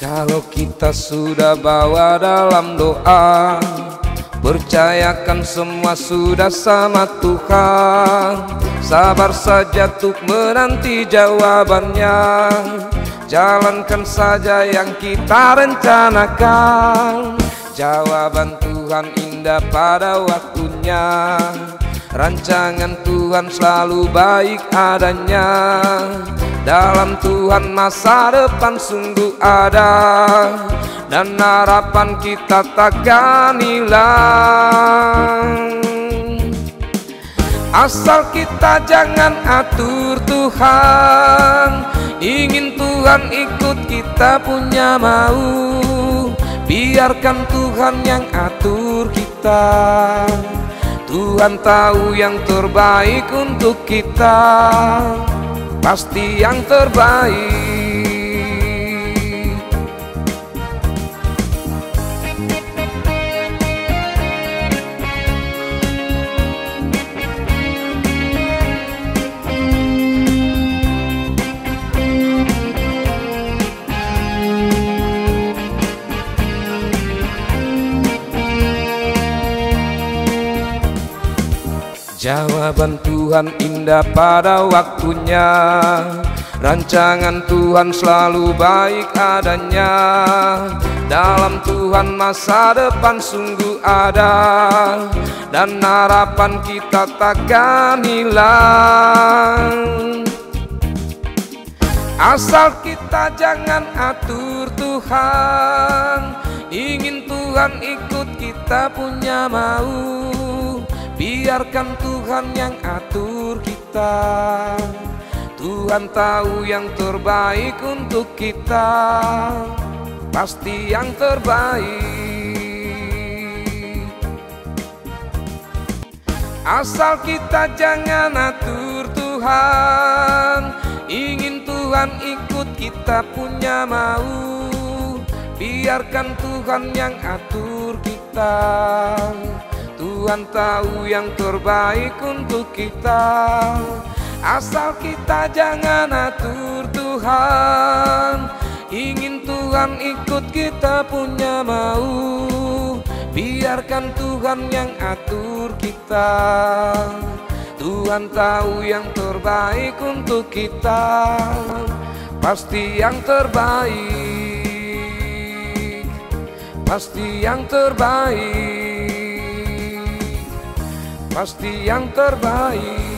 Kalau kita sudah bawa dalam doa, percayakan semua sudah sama Tuhan. Sabar saja untuk menanti jawabannya. Jalankan saja yang kita rencanakan. Jawaban Tuhan indah pada waktunya. Rancangan Tuhan selalu baik adanya. Dalam Tuhan masa depan sungguh ada, dan harapan kita takkan hilang. Asal kita jangan atur Tuhan, ingin Tuhan ikut kita punya mau. Biarkan Tuhan yang atur kita. Tuhan tahu yang terbaik untuk kita, pasti yang terbaik. Jawaban Tuhan indah pada waktunya. Rancangan Tuhan selalu baik adanya. Dalam Tuhan masa depan sungguh ada, dan harapan kita takkan hilang. Asal kita jangan atur Tuhan, ingin Tuhan ikut kita punya mau. Biarkan Tuhan yang atur kita. Tuhan tahu yang terbaik untuk kita, pasti yang terbaik. Asal kita jangan atur Tuhan, ingin Tuhan ikut kita punya mau. Biarkan Tuhan yang atur kita. Tuhan tahu yang terbaik untuk kita. Asal kita jangan atur Tuhan, ingin Tuhan ikut kita punya mau. Biarkan Tuhan yang atur kita. Tuhan tahu yang terbaik untuk kita, pasti yang terbaik, pasti yang terbaik, pasti yang terbaik.